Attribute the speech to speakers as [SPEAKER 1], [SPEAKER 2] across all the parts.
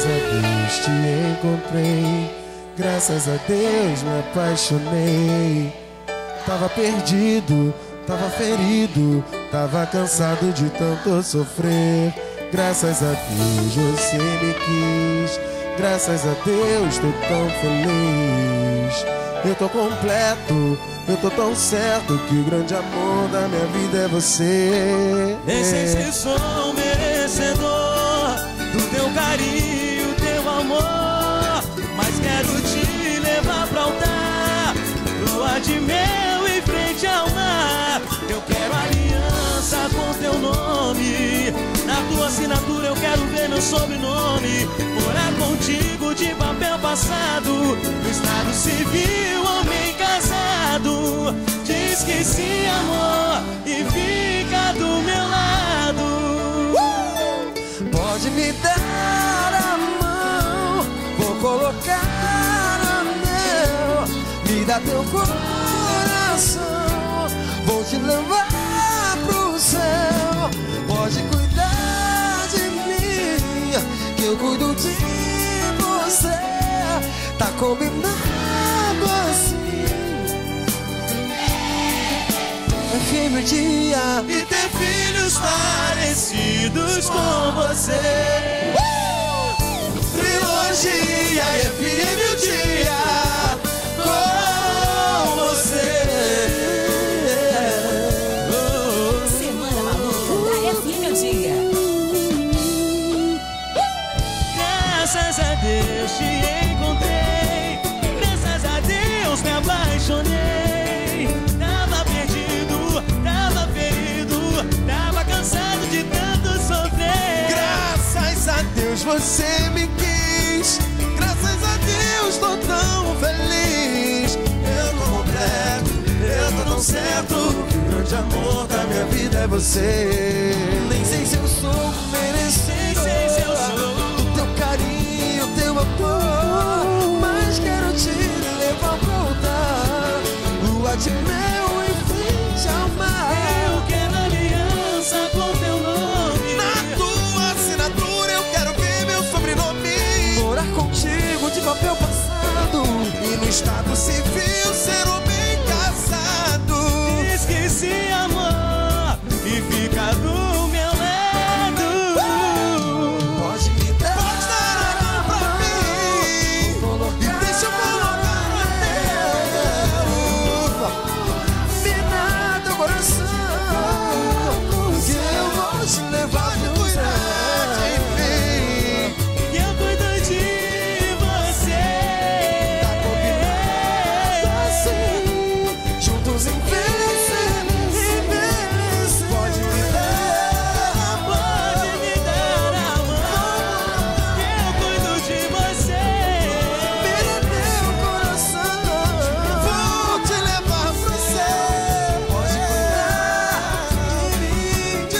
[SPEAKER 1] Graças a Deus te encontrei, graças a Deus me apaixonei. Tava perdido, tava ferido, tava cansado de tanto sofrer. Graças a Deus você me quis, graças a Deus tô tão feliz. Eu tô completo, eu tô tão certo que o grande amor da minha vida é você.
[SPEAKER 2] Nem sei se sou merecedor do teu carinho, teu amor, mas quero te levar pra altar, lua de mel em frente ao mar. Eu quero aliança com teu nome, na tua assinatura eu quero ver meu sobrenome. Morar contigo de papel passado, no estado civil, homem casado. Diz que sim, amor, e fica do meu lado.
[SPEAKER 1] Pode me dar a mão, vou colocar anel. Me dá teu coração, vou te levar pro céu. Pode cuidar de mim, que eu cuido de você. Tá combinado assim, é firme o dia
[SPEAKER 2] E ter filhos parecidos com você.
[SPEAKER 1] Trilogia é firme o dia com você.
[SPEAKER 3] Semana Maluca da FM o Dia.
[SPEAKER 2] Graças a Deus te encontrei, graças a Deus me apaixonei. Tava perdido, tava ferido, tava cansado de tanto sofrer.
[SPEAKER 1] Graças a Deus você me quis, graças a Deus tô tão feliz. Eu tô completo, eu tô tão certo que o grande amor da minha vida é você. Nem sei se eu sou merecedor,
[SPEAKER 2] Nem sei se eu sou
[SPEAKER 1] do teu carinho, teu amor, mas quero te levar pra altar, lua de mel em frente ao mar.
[SPEAKER 2] Eu quero aliança com teu nome,
[SPEAKER 1] Na tua assinatura eu quero ver meu sobrenome. Morar contigo de papel passado e no estado civil ser homem casado.
[SPEAKER 2] diz que sim, amor, e fica do meu lado.
[SPEAKER 1] Pode me dar, pode dar a mão pra mim e deixa eu colocar no anel. Me dá teu coração, que eu vou te levar pro céu.
[SPEAKER 2] Que eu cuido de você.
[SPEAKER 1] Tá combinado assim, juntos envelhecer, envelhecer. Pode me dar,
[SPEAKER 2] Pode me dar a mão, que eu cuido de você.
[SPEAKER 1] me dê teu coração, vou te levar pro céu. Pode cuidar de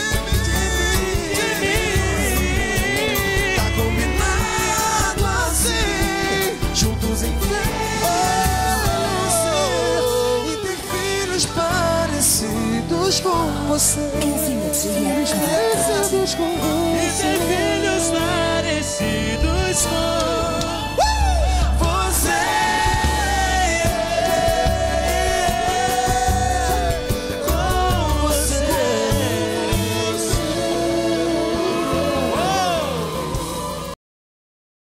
[SPEAKER 1] mim. Tá combinado assim, juntos envelhecer e ter filhos parecidos com você.
[SPEAKER 3] FM o Dia.
[SPEAKER 1] Parecidos com você.